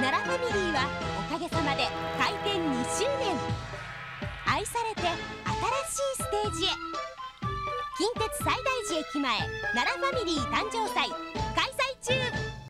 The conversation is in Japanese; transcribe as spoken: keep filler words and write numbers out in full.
奈良ファミリーはおかげさまで開店にしゅうねん。愛されて新しいステージへ。近鉄西大寺駅前奈良ファミリー誕生祭開